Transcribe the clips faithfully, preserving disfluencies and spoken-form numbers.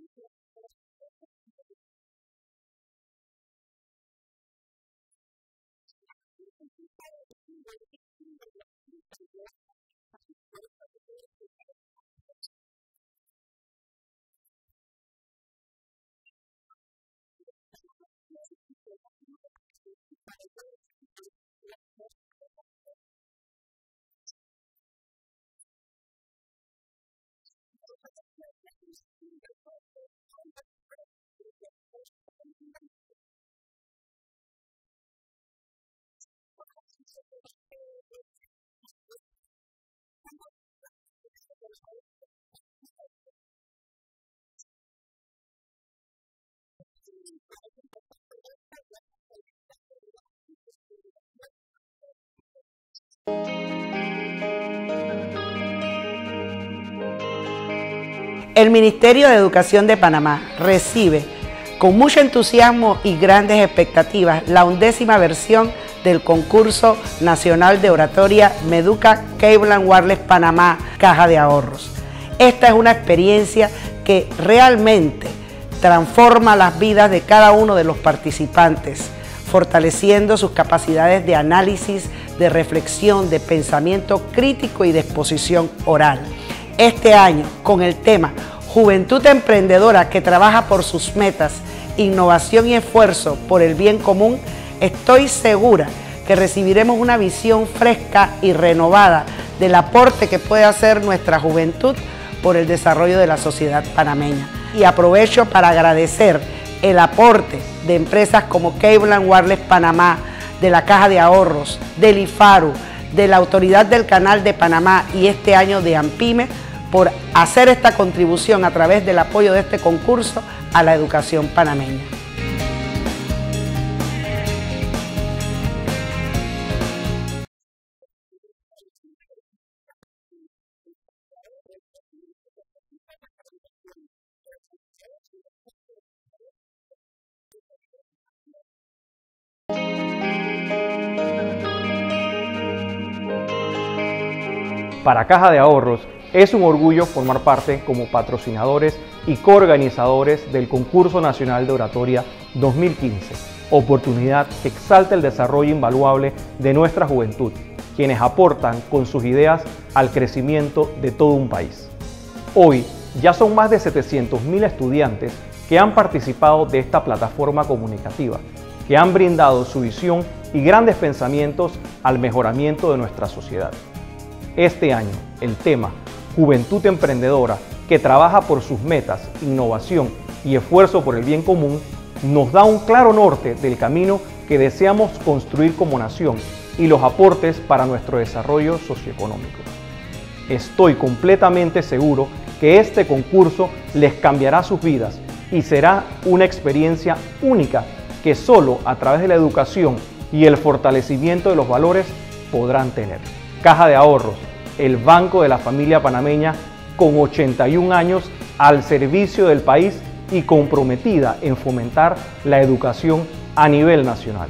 El Ministerio de Educación de Panamá recibe con mucho entusiasmo y grandes expectativas la undécima versión del concurso nacional de oratoria Meduca Cable and Wireless Panamá Caja de Ahorros. Esta es una experiencia que realmente transforma las vidas de cada uno de los participantes, fortaleciendo sus capacidades de análisis, de reflexión, de pensamiento crítico y de exposición oral. Este año, con el tema Juventud Emprendedora que trabaja por sus metas, innovación y esfuerzo por el bien común, estoy segura que recibiremos una visión fresca y renovada del aporte que puede hacer nuestra juventud por el desarrollo de la sociedad panameña. Y aprovecho para agradecer el aporte de empresas como Cable and Wireless Panamá, de la Caja de Ahorros, del IFARU, de la Autoridad del Canal de Panamá y este año de AMPIME, por hacer esta contribución a través del apoyo de este concurso a la educación panameña. Para Caja de Ahorros es un orgullo formar parte como patrocinadores y coorganizadores del Concurso Nacional de Oratoria dos mil quince, oportunidad que exalta el desarrollo invaluable de nuestra juventud, quienes aportan con sus ideas al crecimiento de todo un país. Hoy ya son más de setecientos mil estudiantes que han participado de esta plataforma comunicativa, que han brindado su visión y grandes pensamientos al mejoramiento de nuestra sociedad. Este año, el tema Juventud Emprendedora que trabaja por sus metas, innovación y esfuerzo por el bien común nos da un claro norte del camino que deseamos construir como nación y los aportes para nuestro desarrollo socioeconómico. Estoy completamente seguro que este concurso les cambiará sus vidas y será una experiencia única que solo a través de la educación y el fortalecimiento de los valores podrán tener. Caja de Ahorros, el banco de la familia panameña con ochenta y un años al servicio del país y comprometida en fomentar la educación a nivel nacional.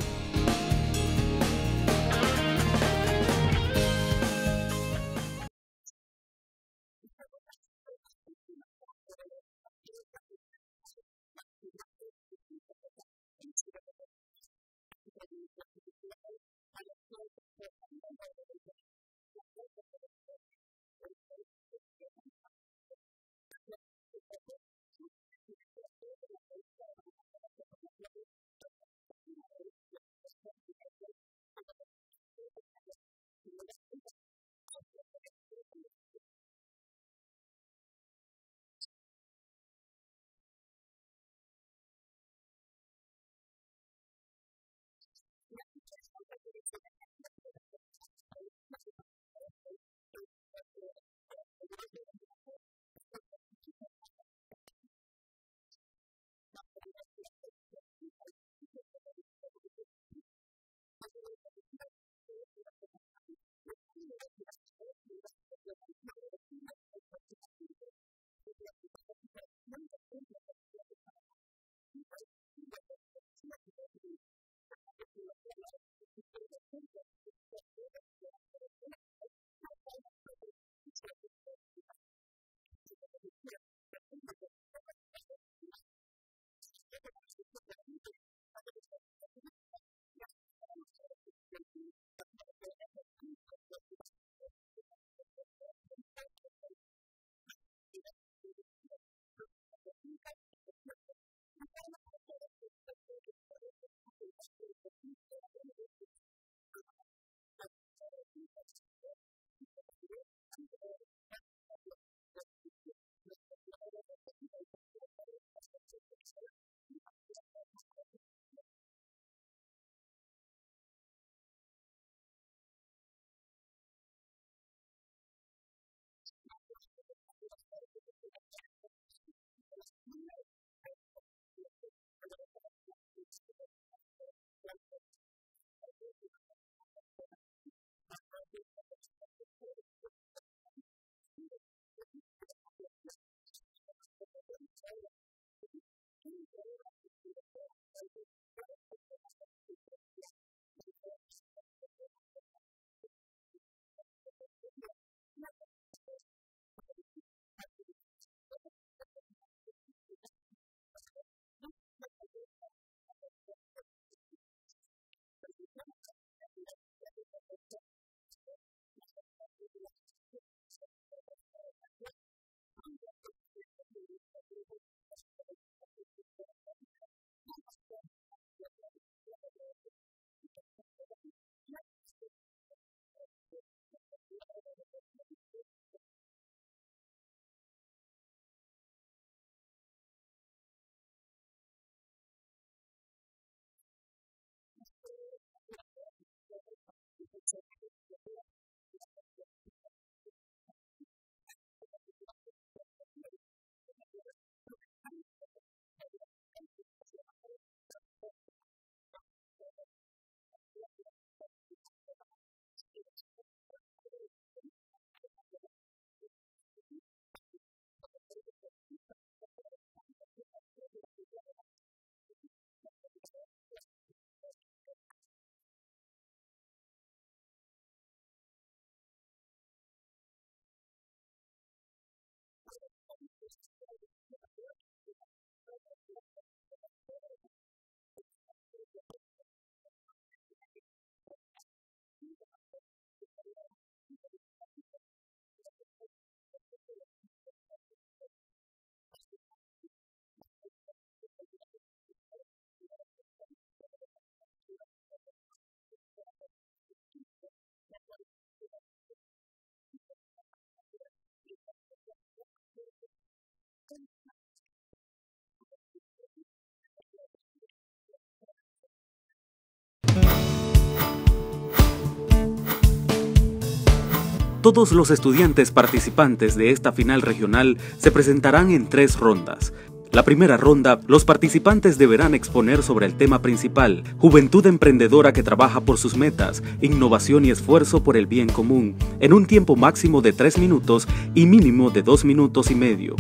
Todos los estudiantes participantes de esta final regional se presentarán en tres rondas. La primera ronda, los participantes deberán exponer sobre el tema principal, juventud emprendedora que trabaja por sus metas, innovación y esfuerzo por el bien común, en un tiempo máximo de tres minutos y mínimo de dos minutos y medio.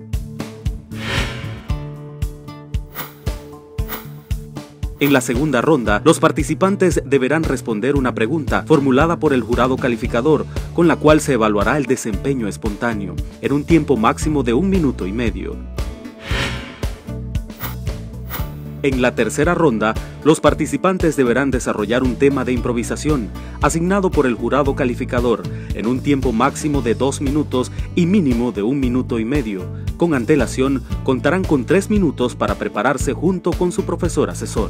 En la segunda ronda, los participantes deberán responder una pregunta formulada por el jurado calificador, con la cual se evaluará el desempeño espontáneo, en un tiempo máximo de un minuto y medio. En la tercera ronda, los participantes deberán desarrollar un tema de improvisación, asignado por el jurado calificador, en un tiempo máximo de dos minutos y mínimo de un minuto y medio. Con antelación, contarán con tres minutos para prepararse junto con su profesor asesor.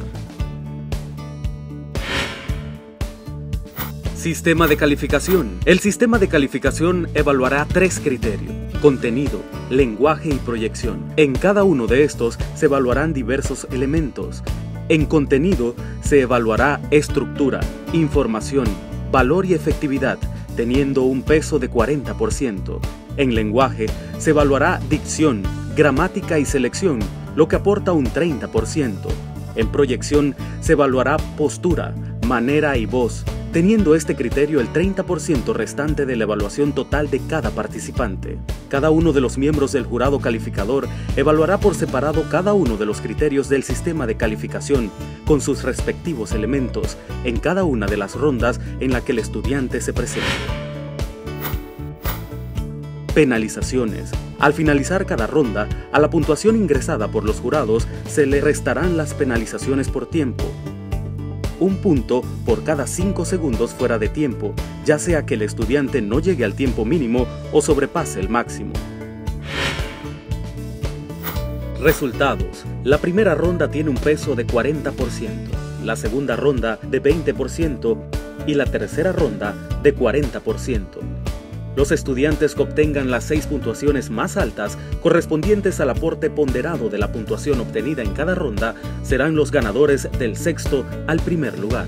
Sistema de calificación. El sistema de calificación evaluará tres criterios: contenido, lenguaje y proyección. En cada uno de estos se evaluarán diversos elementos. En contenido se evaluará estructura, información, valor y efectividad, teniendo un peso de cuarenta por ciento. En lenguaje se evaluará dicción, gramática y selección, lo que aporta un treinta por ciento. En proyección se evaluará postura, manera y voz, teniendo este criterio el treinta por ciento restante de la evaluación total de cada participante. Cada uno de los miembros del jurado calificador evaluará por separado cada uno de los criterios del sistema de calificación, con sus respectivos elementos, en cada una de las rondas en la que el estudiante se presente. Penalizaciones. Al finalizar cada ronda, a la puntuación ingresada por los jurados se le restarán las penalizaciones por tiempo. Un punto por cada cinco segundos fuera de tiempo, ya sea que el estudiante no llegue al tiempo mínimo o sobrepase el máximo. Resultados. La primera ronda tiene un peso de cuarenta por ciento, la segunda ronda de veinte por ciento y la tercera ronda de cuarenta por ciento. Los estudiantes que obtengan las seis puntuaciones más altas, correspondientes al aporte ponderado de la puntuación obtenida en cada ronda, serán los ganadores del sexto al primer lugar.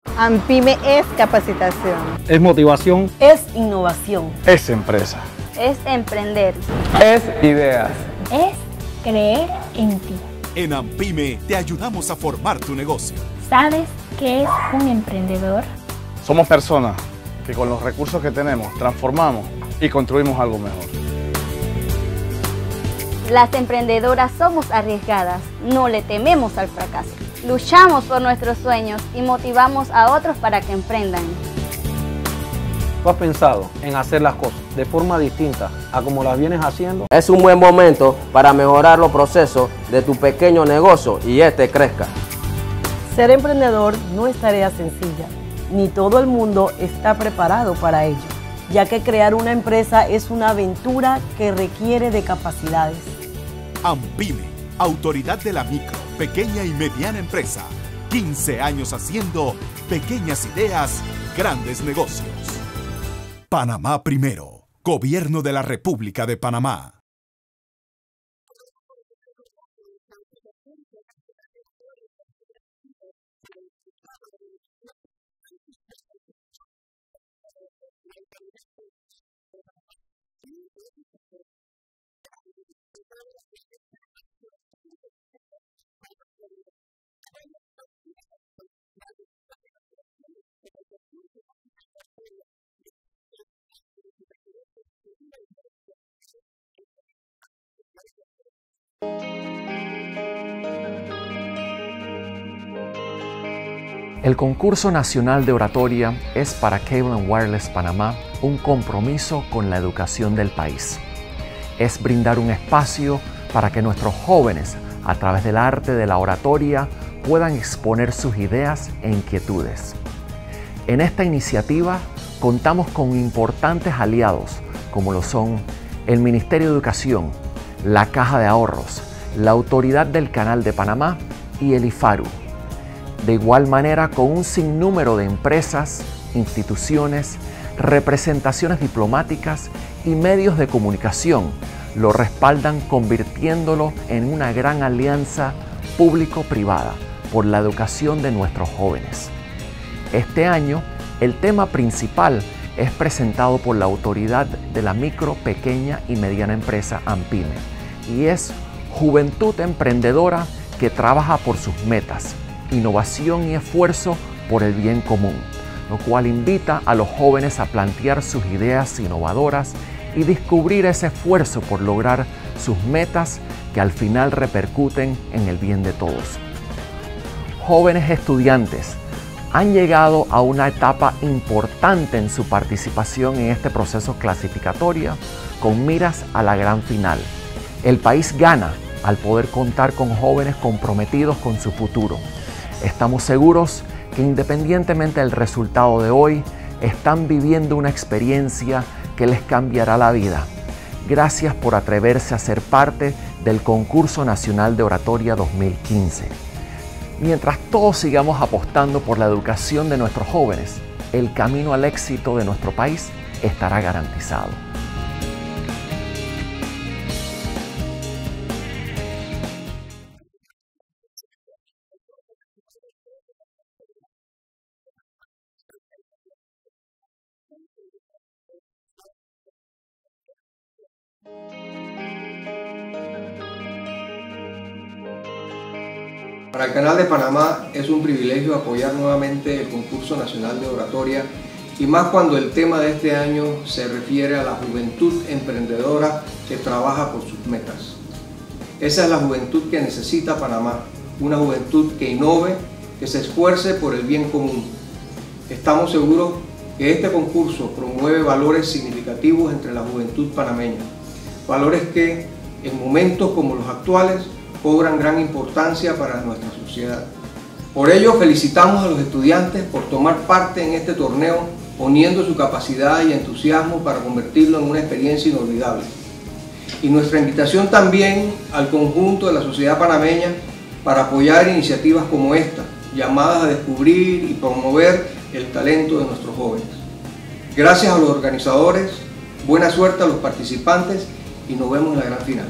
AMPYME es capacitación. Es motivación. Es innovación. Es empresa. Es emprender. Es ideas. Es creer en ti. En AMPYME te ayudamos a formar tu negocio. ¿Sabes qué es un emprendedor? Somos personas que con los recursos que tenemos transformamos y construimos algo mejor. Las emprendedoras somos arriesgadas, no le tememos al fracaso. Luchamos por nuestros sueños y motivamos a otros para que emprendan. ¿Tú has pensado en hacer las cosas de forma distinta a como las vienes haciendo? Es un buen momento para mejorar los procesos de tu pequeño negocio y este crezca. Ser emprendedor no es tarea sencilla, ni todo el mundo está preparado para ello, ya que crear una empresa es una aventura que requiere de capacidades. AMPYME, Autoridad de la Micro, Pequeña y Mediana Empresa. quince años haciendo pequeñas ideas, grandes negocios. Panamá Primero, Gobierno de la República de Panamá. El Concurso Nacional de Oratoria es para Cable and Wireless Panamá un compromiso con la educación del país. Es brindar un espacio para que nuestros jóvenes, a través del arte de la oratoria, puedan exponer sus ideas e inquietudes. En esta iniciativa contamos con importantes aliados como lo son el Ministerio de Educación, la Caja de Ahorros, la Autoridad del Canal de Panamá y el IFARU. De igual manera, con un sinnúmero de empresas, instituciones, representaciones diplomáticas y medios de comunicación lo respaldan, convirtiéndolo en una gran alianza público-privada por la educación de nuestros jóvenes. Este año, el tema principal es presentado por la Autoridad de la Micro, Pequeña y Mediana Empresa AMPYME y es Juventud Emprendedora que trabaja por sus metas, innovación y esfuerzo por el bien común, lo cual invita a los jóvenes a plantear sus ideas innovadoras y descubrir ese esfuerzo por lograr sus metas que al final repercuten en el bien de todos. Jóvenes estudiantes han llegado a una etapa importante en su participación en este proceso clasificatorio con miras a la gran final. El país gana al poder contar con jóvenes comprometidos con su futuro. Estamos seguros que independientemente del resultado de hoy, están viviendo una experiencia que les cambiará la vida. Gracias por atreverse a ser parte del Concurso Nacional de Oratoria dos mil quince. Mientras todos sigamos apostando por la educación de nuestros jóvenes, el camino al éxito de nuestro país estará garantizado. Para el Canal de Panamá es un privilegio apoyar nuevamente el Concurso Nacional de Oratoria y más cuando el tema de este año se refiere a la juventud emprendedora que trabaja por sus metas. Esa es la juventud que necesita Panamá, una juventud que innove, que se esfuerce por el bien común. Estamos seguros que este concurso promueve valores significativos entre la juventud panameña, valores que en momentos como los actuales cobran gran importancia para nuestra sociedad. Por ello, felicitamos a los estudiantes por tomar parte en este torneo, poniendo su capacidad y entusiasmo para convertirlo en una experiencia inolvidable. Y nuestra invitación también al conjunto de la sociedad panameña para apoyar iniciativas como esta, llamadas a descubrir y promover el talento de nuestros jóvenes. Gracias a los organizadores, buena suerte a los participantes y nos vemos en la gran final.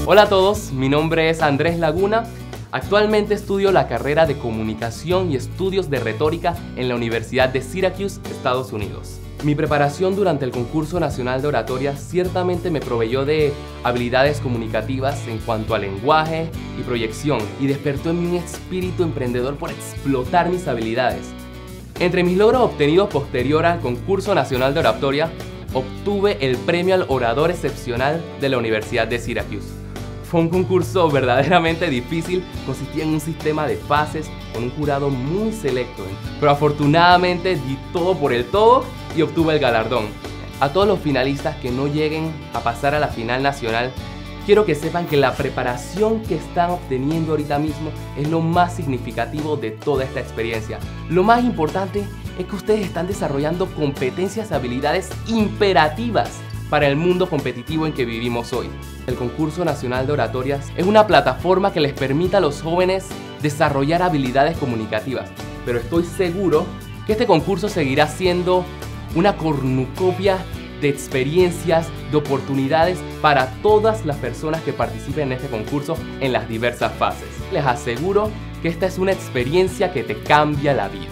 Hola a todos, mi nombre es Andrés Laguna. Actualmente estudio la carrera de Comunicación y Estudios de Retórica en la Universidad de Syracuse, Estados Unidos. Mi preparación durante el Concurso Nacional de Oratoria ciertamente me proveyó de habilidades comunicativas en cuanto a lenguaje y proyección y despertó en mí un espíritu emprendedor por explotar mis habilidades. Entre mis logros obtenidos posterior al Concurso Nacional de Oratoria, obtuve el premio al orador excepcional de la Universidad de Syracuse. Fue un concurso verdaderamente difícil, consistía en un sistema de fases con un jurado muy selecto, pero afortunadamente di todo por el todo y obtuve el galardón. A todos los finalistas que no lleguen a pasar a la final nacional, quiero que sepan que la preparación que están obteniendo ahorita mismo es lo más significativo de toda esta experiencia. Lo más importante es que ustedes están desarrollando competencias y habilidades imperativas para el mundo competitivo en que vivimos hoy. El Concurso Nacional de Oratorias es una plataforma que les permite a los jóvenes desarrollar habilidades comunicativas, pero estoy seguro que este concurso seguirá siendo una cornucopia de experiencias, de oportunidades para todas las personas que participen en este concurso en las diversas fases. Les aseguro que esta es una experiencia que te cambia la vida.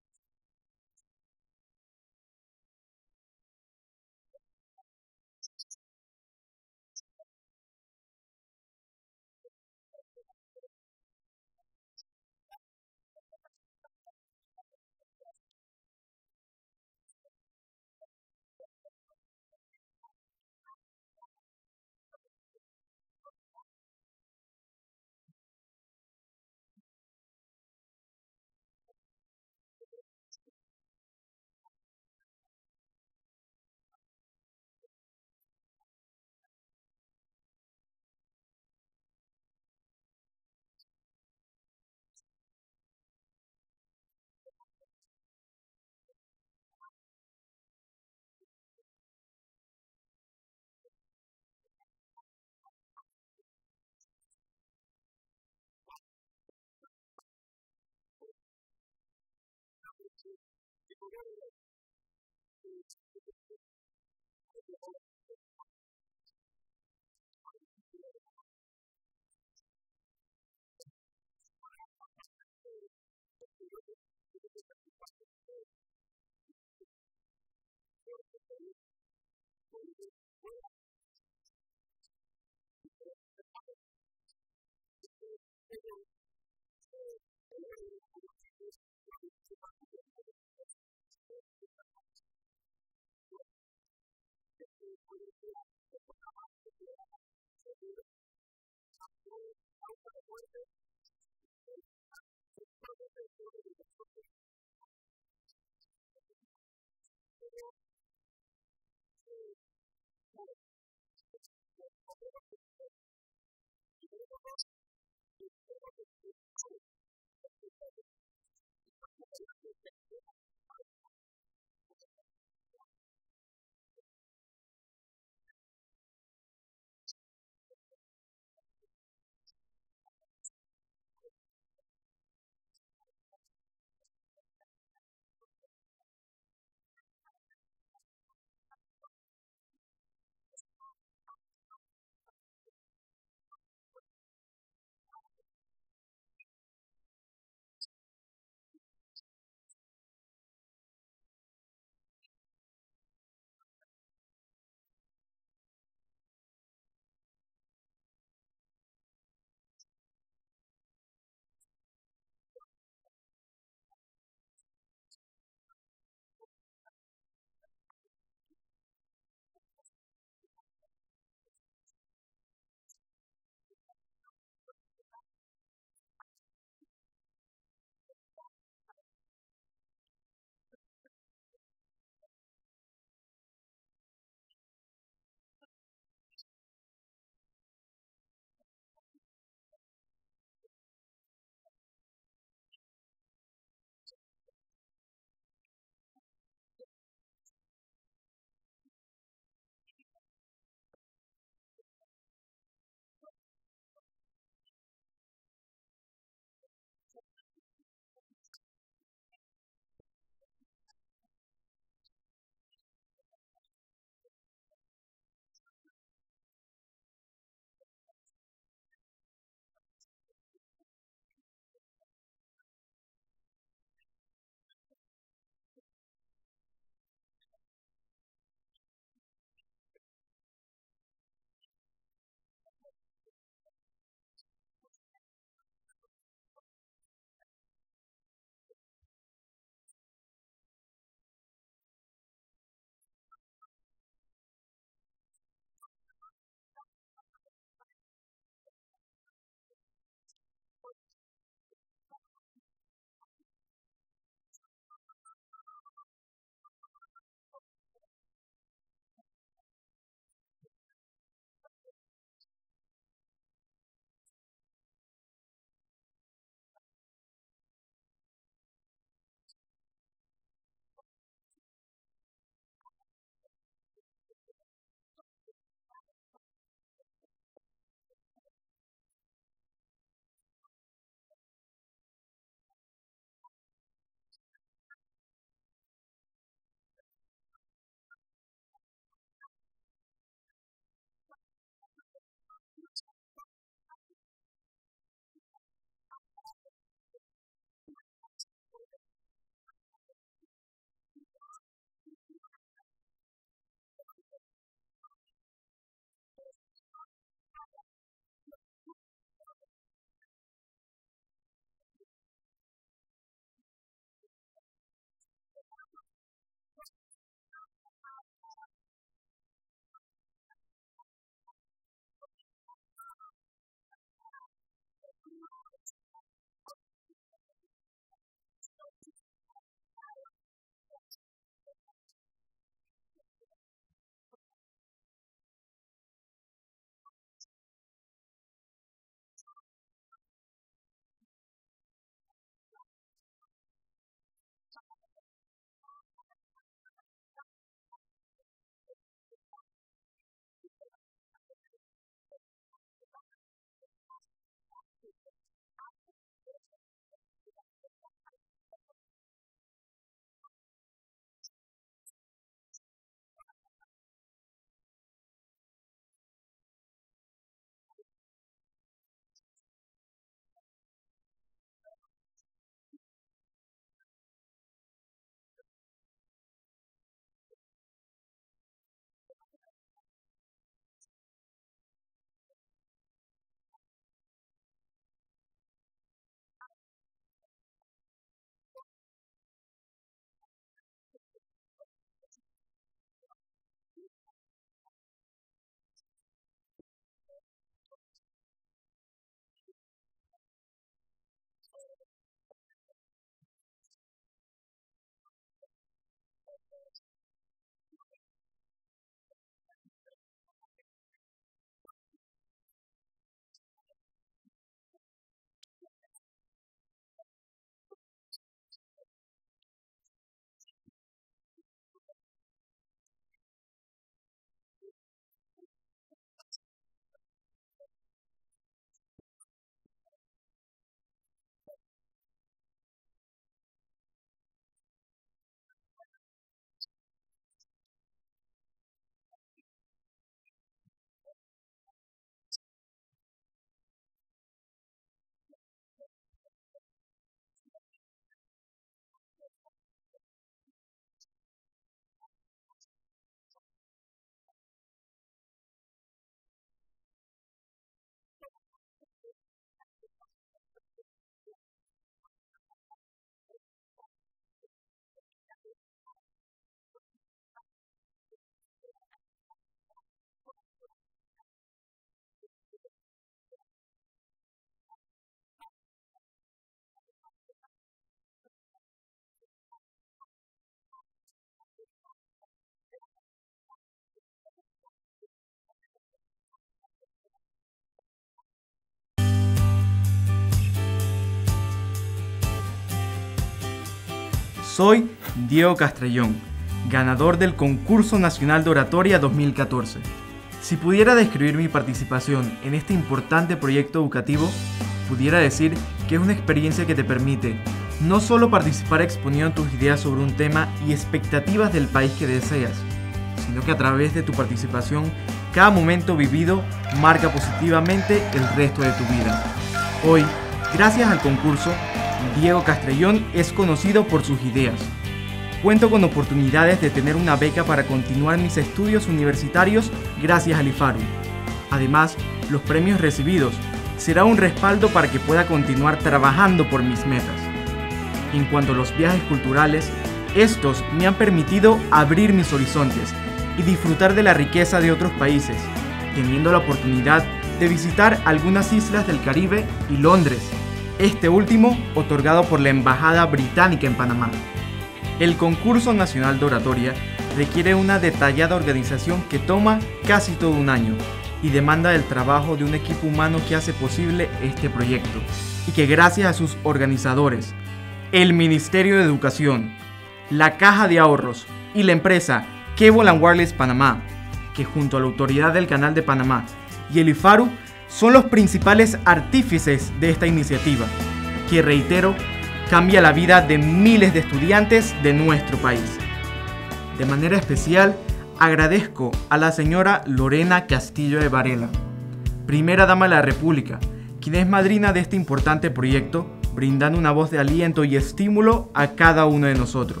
Soy Diego Castrellón, ganador del Concurso Nacional de Oratoria dos mil catorce. Si pudiera describir mi participación en este importante proyecto educativo, pudiera decir que es una experiencia que te permite no solo participar exponiendo tus ideas sobre un tema y expectativas del país que deseas, sino que a través de tu participación, cada momento vivido marca positivamente el resto de tu vida. Hoy, gracias al concurso, Diego Castrellón es conocido por sus ideas. Cuento con oportunidades de tener una beca para continuar mis estudios universitarios gracias al IFARU. Además, los premios recibidos será un respaldo para que pueda continuar trabajando por mis metas. En cuanto a los viajes culturales, estos me han permitido abrir mis horizontes y disfrutar de la riqueza de otros países, teniendo la oportunidad de visitar algunas islas del Caribe y Londres, este último otorgado por la Embajada Británica en Panamá. El Concurso Nacional de Oratoria requiere una detallada organización que toma casi todo un año y demanda el trabajo de un equipo humano que hace posible este proyecto y que gracias a sus organizadores, el Ministerio de Educación, la Caja de Ahorros y la empresa Cable and Wireless Panamá, que junto a la Autoridad del Canal de Panamá y el IFARU son los principales artífices de esta iniciativa, que reitero, cambia la vida de miles de estudiantes de nuestro país. De manera especial, agradezco a la señora Lorena Castillo de Varela, primera dama de la República, quien es madrina de este importante proyecto, brindando una voz de aliento y estímulo a cada uno de nosotros.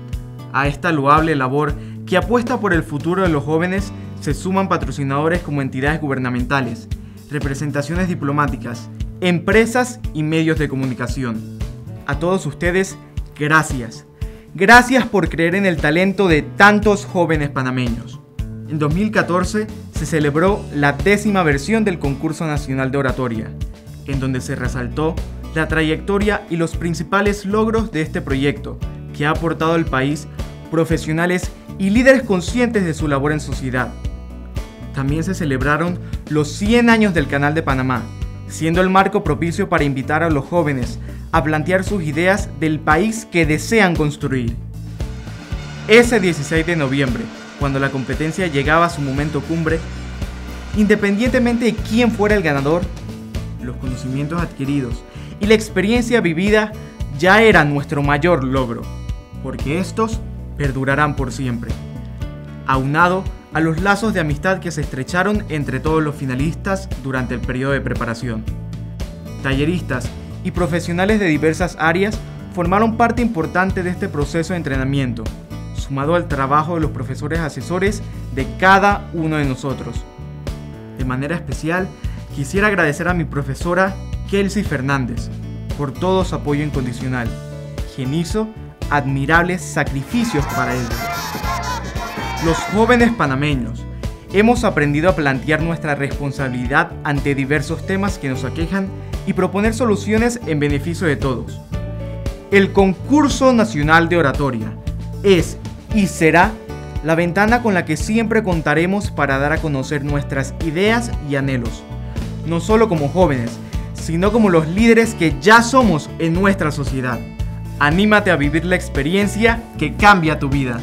A esta loable labor que apuesta por el futuro de los jóvenes se suman patrocinadores como entidades gubernamentales, representaciones diplomáticas, empresas y medios de comunicación. A todos ustedes, gracias. Gracias por creer en el talento de tantos jóvenes panameños. En dos mil catorce se celebró la décima versión del Concurso Nacional de Oratoria, en donde se resaltó la trayectoria y los principales logros de este proyecto, que ha aportado al país profesionales y líderes conscientes de su labor en sociedad. También se celebraron los cien años del Canal de Panamá, siendo el marco propicio para invitar a los jóvenes a plantear sus ideas del país que desean construir. Ese dieciséis de noviembre, cuando la competencia llegaba a su momento cumbre, independientemente de quién fuera el ganador, los conocimientos adquiridos y la experiencia vivida ya eran nuestro mayor logro, porque estos perdurarán por siempre. Aunado a los lazos de amistad que se estrecharon entre todos los finalistas durante el periodo de preparación. Talleristas y profesionales de diversas áreas formaron parte importante de este proceso de entrenamiento, sumado al trabajo de los profesores asesores de cada uno de nosotros. De manera especial, quisiera agradecer a mi profesora Kelsey Fernández por todo su apoyo incondicional, quien hizo admirables sacrificios para ellos. Los jóvenes panameños hemos aprendido a plantear nuestra responsabilidad ante diversos temas que nos aquejan y proponer soluciones en beneficio de todos. El Concurso Nacional de Oratoria es y será la ventana con la que siempre contaremos para dar a conocer nuestras ideas y anhelos, no solo como jóvenes, sino como los líderes que ya somos en nuestra sociedad. Anímate a vivir la experiencia que cambia tu vida.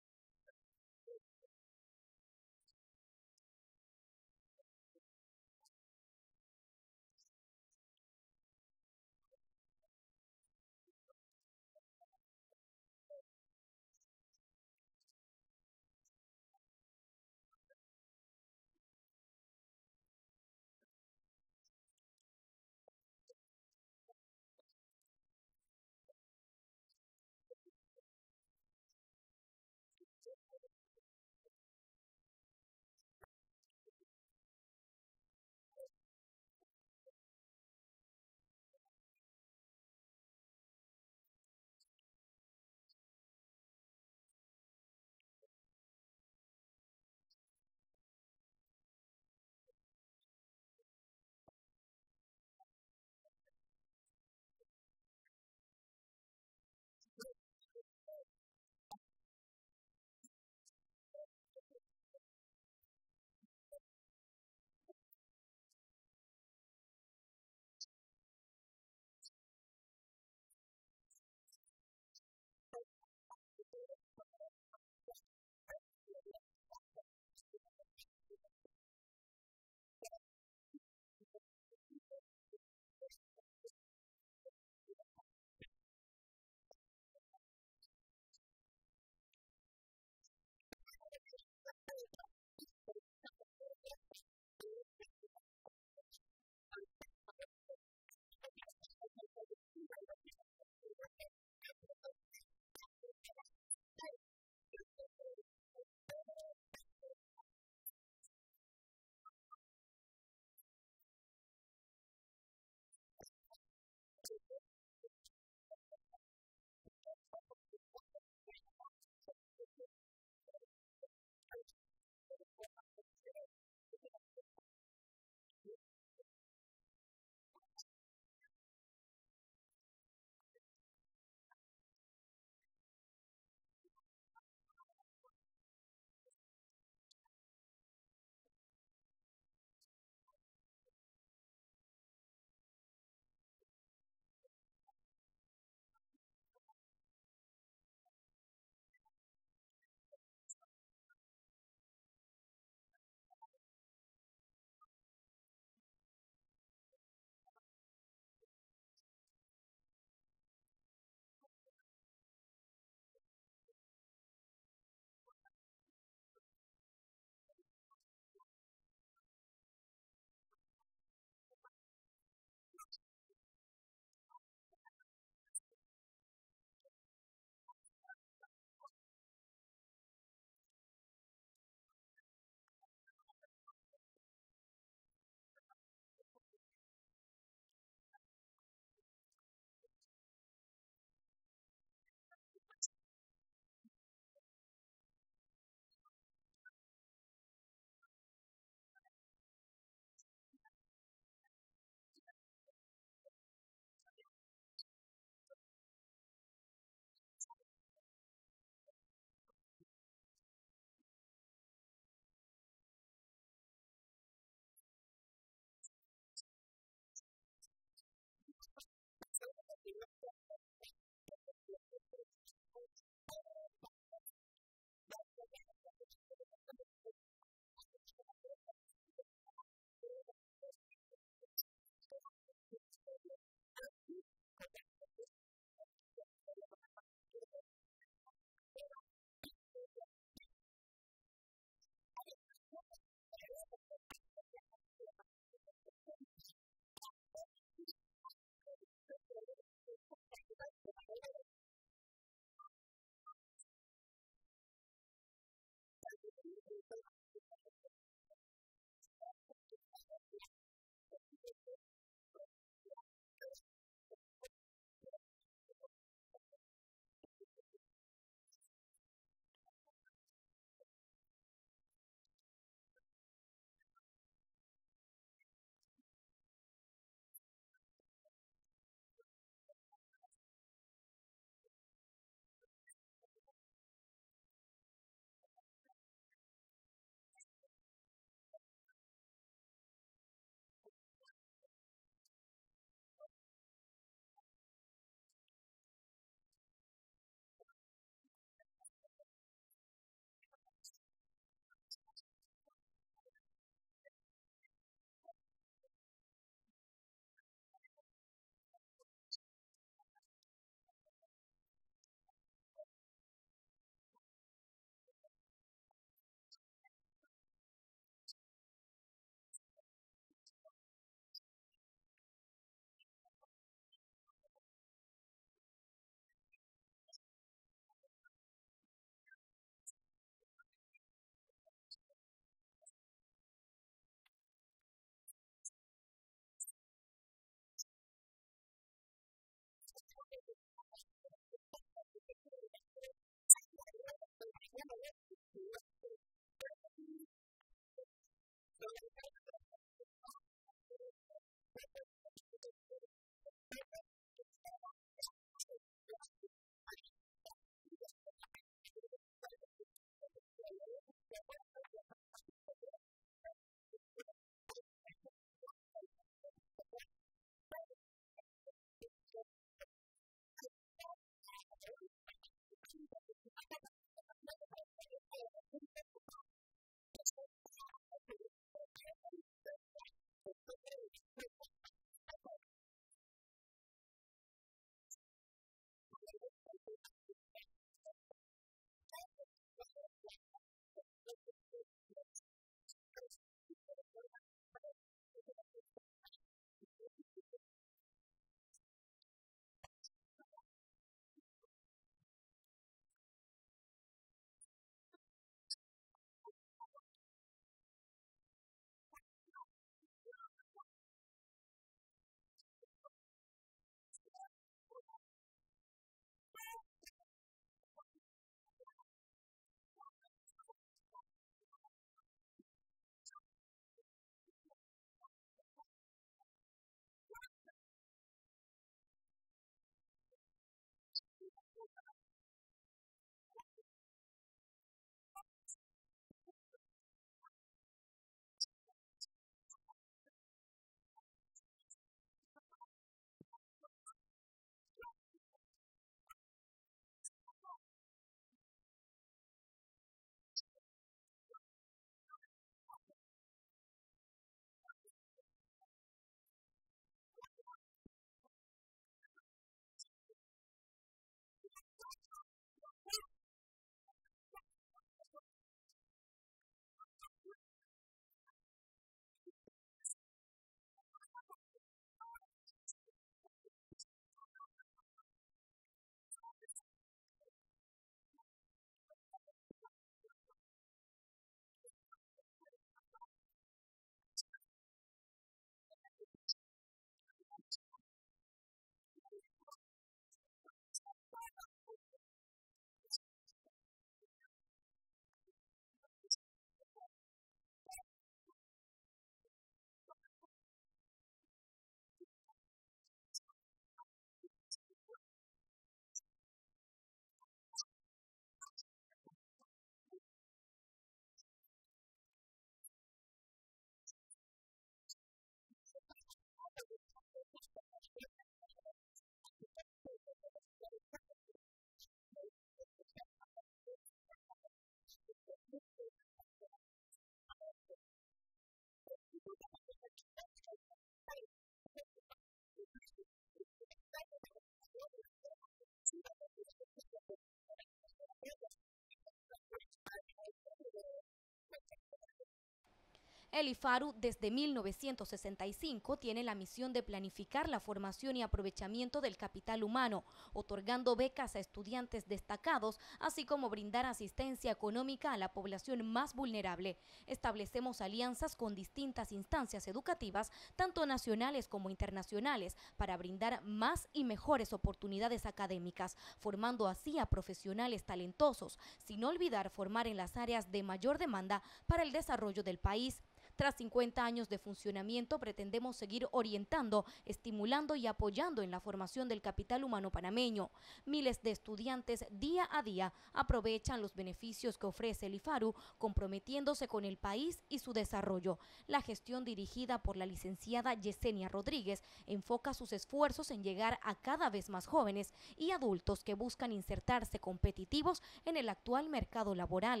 El IFARU desde mil novecientos sesenta y cinco tiene la misión de planificar la formación y aprovechamiento del capital humano, otorgando becas a estudiantes destacados, así como brindar asistencia económica a la población más vulnerable. Establecemos alianzas con distintas instancias educativas, tanto nacionales como internacionales, para brindar más y mejores oportunidades académicas, formando así a profesionales talentosos, sin olvidar formar en las áreas de mayor demanda para el desarrollo del país. Tras cincuenta años de funcionamiento, pretendemos seguir orientando, estimulando y apoyando en la formación del capital humano panameño. Miles de estudiantes día a día aprovechan los beneficios que ofrece el IFARU, comprometiéndose con el país y su desarrollo. La gestión dirigida por la licenciada Yesenia Rodríguez enfoca sus esfuerzos en llegar a cada vez más jóvenes y adultos que buscan insertarse competitivos en el actual mercado laboral.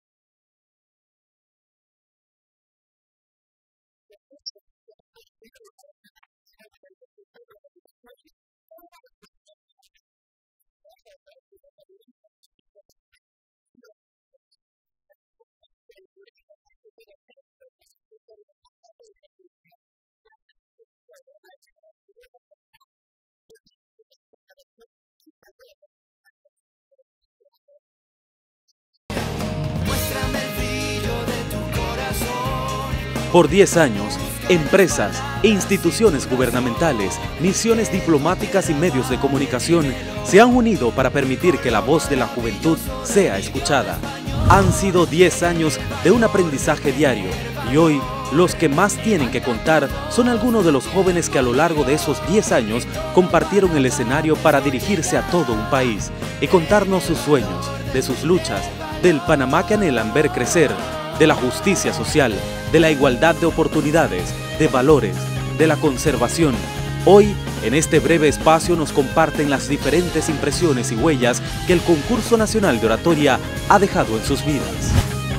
Por diez años, empresas, instituciones gubernamentales, misiones diplomáticas y medios de comunicación se han unido para permitir que la voz de la juventud sea escuchada. Han sido diez años de un aprendizaje diario y hoy los que más tienen que contar son algunos de los jóvenes que a lo largo de esos diez años compartieron el escenario para dirigirse a todo un país y contarnos sus sueños, de sus luchas, del Panamá que anhelan ver crecer, de la justicia social, de la igualdad de oportunidades, de valores, de la conservación. Hoy, en este breve espacio nos comparten las diferentes impresiones y huellas que el Concurso Nacional de Oratoria ha dejado en sus vidas.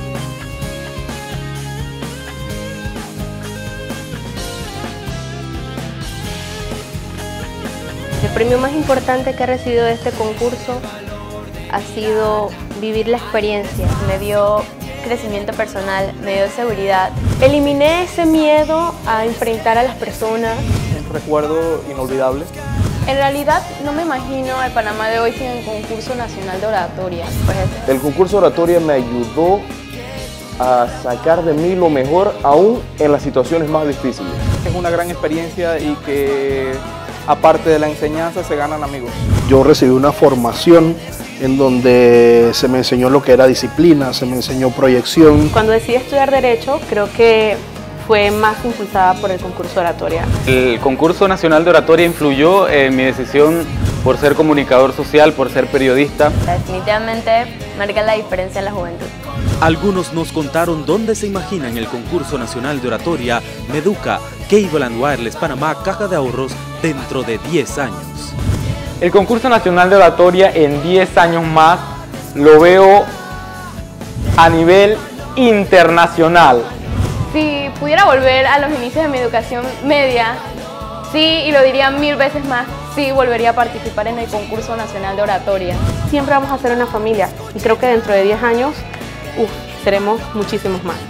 El premio más importante que he recibido de este concurso ha sido vivir la experiencia. Me dio crecimiento personal, me dio seguridad. Eliminé ese miedo a enfrentar a las personas. Un recuerdo inolvidable. En realidad no me imagino el Panamá de hoy sin el Concurso Nacional de Oratoria. Pues el concurso de oratoria me ayudó a sacar de mí lo mejor aún en las situaciones más difíciles. Es una gran experiencia y que aparte de la enseñanza se ganan amigos. Yo recibí una formación en donde se me enseñó lo que era disciplina, se me enseñó proyección. Cuando decidí estudiar Derecho, creo que fue más impulsada por el concurso de oratoria. El concurso nacional de oratoria influyó en mi decisión por ser comunicador social, por ser periodista. Definitivamente marca la diferencia en la juventud. Algunos nos contaron dónde se imaginan el concurso nacional de oratoria Meduca, Cable and Wireless Panamá, Caja de Ahorros dentro de diez años. El concurso nacional de oratoria en diez años más lo veo a nivel internacional. Si pudiera volver a los inicios de mi educación media, sí, y lo diría mil veces más, sí volvería a participar en el concurso nacional de oratoria. Siempre vamos a ser una familia y creo que dentro de diez años, uf, seremos muchísimos más.